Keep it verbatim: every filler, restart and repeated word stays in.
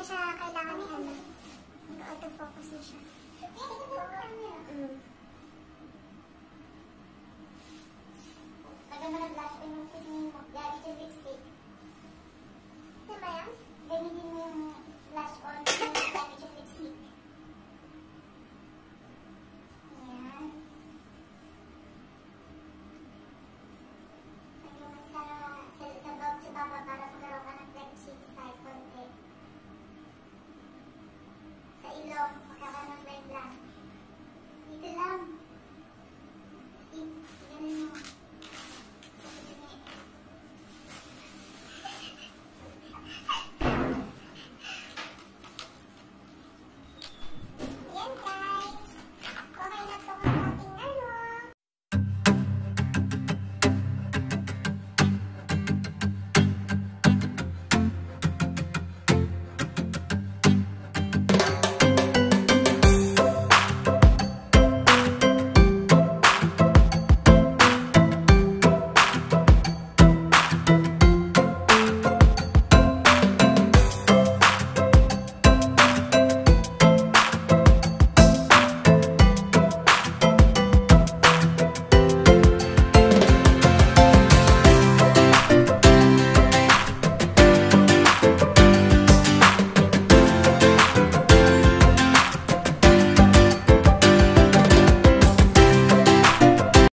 siya kailangan ni ano. Mag-auto-focus na siya. Mm. Pagka mo nag-blush on yung kusinin mo, gamit yung lipstick. Diba yan? Gamitin mo yung blush on yung gamit yung lipstick. Ayan. Hanggang mo sa, sa, sa bawat sa baba para magkaroon ka ng flex cheeks kahit konti. Sa ilong, magkakaroon ng line lang. Dito lang. Ganun mo.